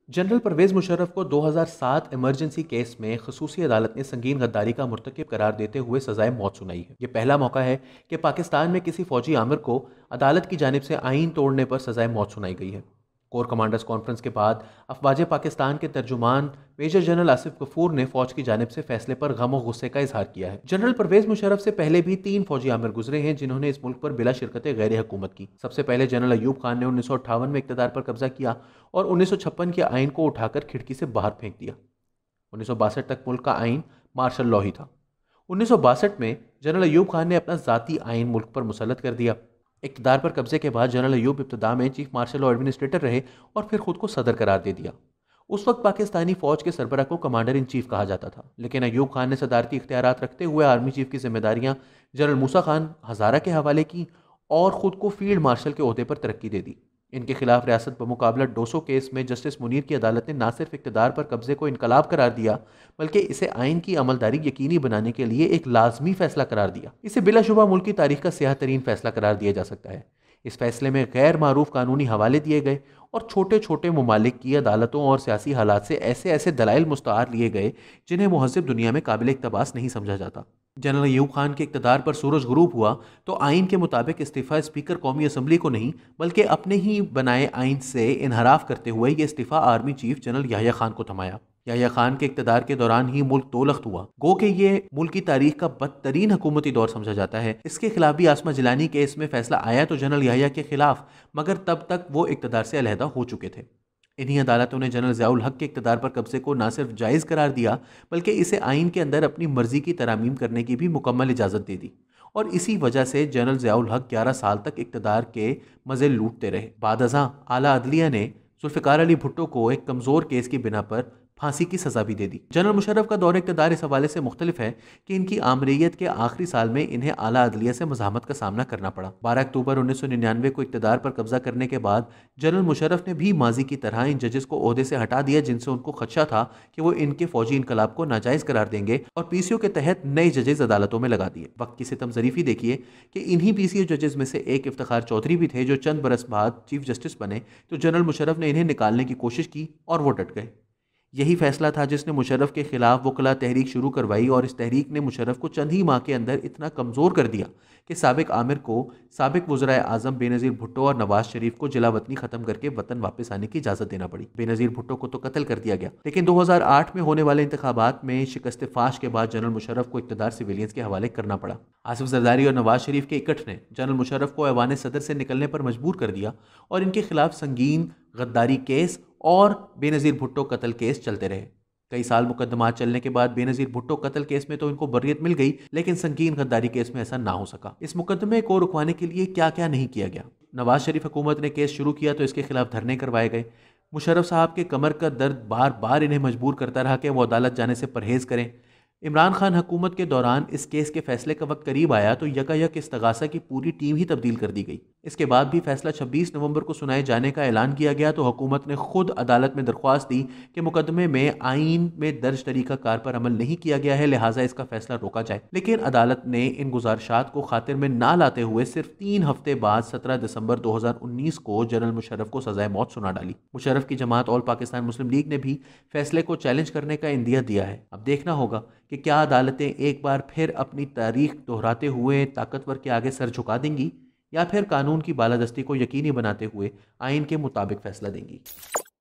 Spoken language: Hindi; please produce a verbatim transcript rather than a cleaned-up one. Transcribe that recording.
जनरल परवेज मुशर्रफ को दो हज़ार सात इमरजेंसी केस में खसूसी अदालत ने संगीन गद्दारी का मुर्तकिब करार देते हुए सजाए मौत सुनाई है। यह पहला मौका है कि पाकिस्तान में किसी फौजी आमिर को अदालत की जानिब से आइन तोड़ने पर सजाए मौत सुनाई गई है। कोर कमांडर्स कॉन्फ्रेंस के बाद अफवाज पाकिस्तान के तर्जुमान मेजर जनरल आसिफ गफूर ने फौज की जानिब से फैसले पर गम और गुस्से का इजहार किया है। जनरल परवेज मुशर्रफ से पहले भी तीन फौजी आमिर गुजरे हैं जिन्होंने इस मुल्क पर बिला शिरकत गैर हुकूमत की। सबसे पहले जनरल अयूब खान ने उन्नीस सौ अट्ठावन में इकतदार पर कब्जा किया और उन्नीस सौ छप्पन के आइन को उठाकर खिड़की से बाहर फेंक दिया। उन्नीस सौ बासठ तक मुल्क का आइन मार्शल लॉ ही था। उन्नीस सौ बासठ में जनरल अयूब खान ने अपना जाती आइन मुल्क पर मुसल्लत कर दिया। इक़्तिदार पर कब्जे के बाद जनरल अयूब इब्तिदा में चीफ मार्शल और एडमिनिस्ट्रेटर रहे और फिर खुद को सदर करार दे दिया। उस वक्त पाकिस्तानी फौज के सरबरा को कमांडर इन चीफ कहा जाता था, लेकिन अयूब खान ने सदारती इख्तियारात रखते हुए आर्मी चीफ की जिम्मेदारियां जनरल मूसा खान हजारा के हवाले की और खुद को फील्ड मार्शल के ओहदे पर तरक्की दे दी। इनके खिलाफ रियासत बमुकाबला डोसो केस में जस्टिस मुनीर की अदालत ने न सिर्फ इक़्तिदार पर कब्जे को इनकलाब करार दिया बल्कि इसे आइन की अमलदारी यकीनी बनाने के लिए एक लाजमी फैसला करार दिया। इसे बिलाशुबा मुल्क की तारीख का सियाह तरीन फैसला करार दिया जा सकता है। इस फैसले में गैर मारूफ कानूनी हवाले दिए गए और छोटे छोटे ममालिक की अदालतों और सियासी हालात से ऐसे ऐसे दलाइल मुस्तआर लिए गए जिन्हें मुहज़्ज़ब दुनिया में काबिल इक़्तिबास नहीं समझा जाता। जनरल अयूब खान के इक़्तिदार पर सूरज गुरूब हुआ तो आइन के मुताबिक इस्तीफ़ा स्पीकर कौमी असम्बली को नहीं बल्कि अपने ही बनाए आइन से इनहराफ करते हुए ये इस्तीफ़ा army chief general Yahya Khan को थमाया। याह्या खान के इक़्तिदार के दौरान ही मुल्क दोलख्त हुआ। गो कि ये मुल्क की तारीख का बदतरीन हुकूमती दौर समझा जाता है। इसके खिलाफ भी आसमा जिलानी केस में फैसला आया तो जनरल याह्या के खिलाफ, मगर तब तक वो इक़्तिदार से अलहदा हो चुके थे। इन्हीं अदालतों ने जनरल ज़ियाउल हक के इक़्तिदार पर कब्जे को न सिर्फ जायज़ करार दिया बल्कि इसे आइन के अंदर अपनी मर्जी की तरामीम करने की भी मुकम्मल इजाज़त दे दी और इसी वजह से जनरल ज़ियाउल हक ग्यारह साल तक इक़्तिदार के मज़े लूटते रहे। बाद अज़ां आला अदलिया ने जुल्फ़िकार अली भुट्टो को एक कमज़ोर केस की बिना पर फांसी की सजा भी दे दी। जनरल मुशर्रफ का दौर इक़्तिदार इस हवाले से मुख्तलिफ है कि इनकी आमरीयत के आखिरी साल में इन्हें आला अदलिया से मज़ाहमत का सामना करना पड़ा। बारह अक्टूबर उन्नीस सौ निन्यानवे को इक़्तिदार पर कब्जा करने के बाद जनरल मुशर्रफ ने भी माजी की तरह इन जजेस को ओहदे से हटा दिया जिनसे उनको खदशा था कि वो इनके फौजी इनकलाब को नाजायज़ करार देंगे और पी सी ओ के तहत नए जजेस अदालतों में लगा दिए। वक्त की सितम ज़रीफ़ी देखिए कि इन्हीं पी सी ओ जजेस में से एक इफ्तिखार चौधरी भी थे जो चंद बरस बाद चीफ जस्टिस बने तो जनरल मुशर्रफ ने इन्हें निकालने की कोशिश की और वो डट गए। यही फैसला था जिसने मुशर्रफ के खिलाफ वकला तहरीक शुरू करवाई और इस तहरीक ने मुशर्रफ को चंद ही माह के अंदर इतना कमज़ोर कर दिया कि साबिक आमिर को साबिक वज़राए आज़म बेनज़ीर भुट्टो और नवाज शरीफ को जिला वतनी ख़त्म करके वतन वापस आने की इजाज़त देना पड़ी। बेनज़ीर भुट्टो को तो कत्ल कर दिया गया, लेकिन दो हज़ार आठ में होने वाले इंतखाबात में शिकस्त फाश के बाद जनरल मुशर्रफ को इक़्तिदार सिविलियंस के हवाले करना पड़ा। आसिफ जरदारी और नवाज शरीफ के इकट्ठ ने जनरल मुशर्रफ को ऐवान सदर से निकलने पर मजबूर कर दिया और इनके खिलाफ संगीन गद्दारी केस और बेनज़ीर भुट्टो कत्ल केस चलते रहे। कई साल मुकदमात चलने के बाद बेनज़ीर भुट्टो कत्ल केस में तो इनको बर्रियत मिल गई, लेकिन संगीन गद्दारी केस में ऐसा ना हो सका। इस मुकदमे को रुकवाने के लिए क्या क्या नहीं किया गया। नवाज शरीफ हुकूमत ने केस शुरू किया तो इसके खिलाफ धरने करवाए गए। मुशर्रफ साहब के कमर का दर्द बार बार इन्हें मजबूर करता रहा कि वो अदालत जाने से परहेज़ करें। इमरान खान हुकूमत के दौरान इस केस के फैसले का वक्त करीब आया तो यकायक इस्तगासा की पूरी टीम ही तब्दील कर दी गई। इसके बाद भी फैसला छब्बीस नवंबर को सुनाए जाने का ऐलान किया गया तो हुकूमत ने खुद अदालत में दरख्वास्त दी कि मुकदमे में आइन में दर्ज तरीका कार पर अमल नहीं किया गया है, लिहाजा इसका फैसला रोका जाए। लेकिन अदालत ने इन गुजारिशात को खातिर में ना लाते हुए सिर्फ तीन हफ्ते बाद सत्रह दिसंबर दो हजार उन्नीस को जनरल मुशर्रफ को सजाए मौत सुना डाली। मुशर्रफ की जमात ऑल पाकिस्तान मुस्लिम लीग ने भी फैसले को चैलेंज करने का इंदिया दिया है। अब देखना होगा कि क्या अदालतें एक बार फिर अपनी तारीख दोहराते हुए ताकतवर के आगे सर झुका देंगी या फिर कानून की बालादस्ती को यकीनी बनाते हुए आइन के मुताबिक फैसला देंगी।